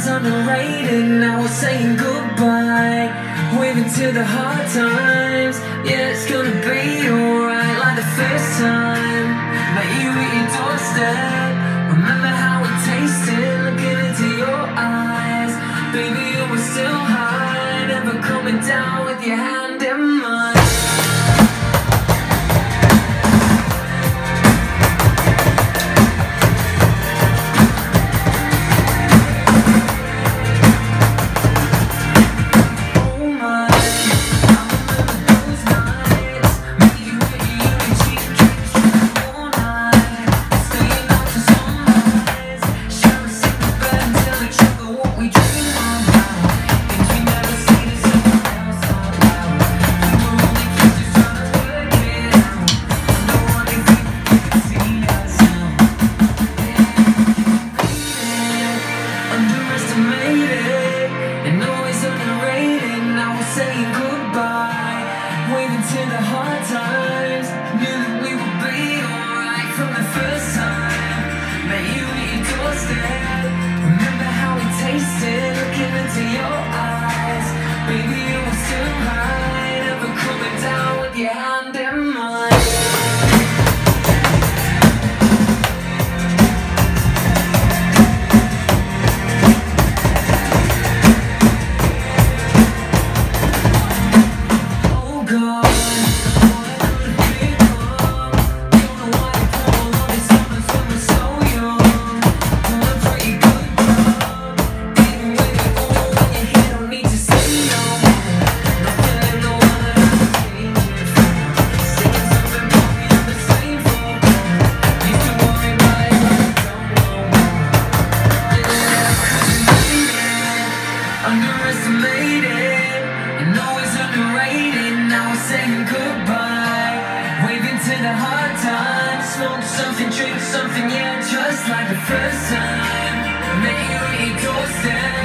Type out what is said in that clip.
was underrated, now we're saying goodbye, waving to the hard times. Yeah, it's gonna be alright, like the first time met you at your doorstep. Remember how it tasted, looking into your eyes. Baby, you were still high, never coming down with your hand in mine. Saying goodbye, waving to the hard times. Knew that we would be alright from the first time met you at your doorstep. Remember how it tasted, looking into your eyes. Baby, you were still high, never coming down with your hand in mine. Underestimated and always underrated. Now we're saying goodbye, waving to the hard times. Smoke something, drink something, yeah, just like the first time met you at your doorstep.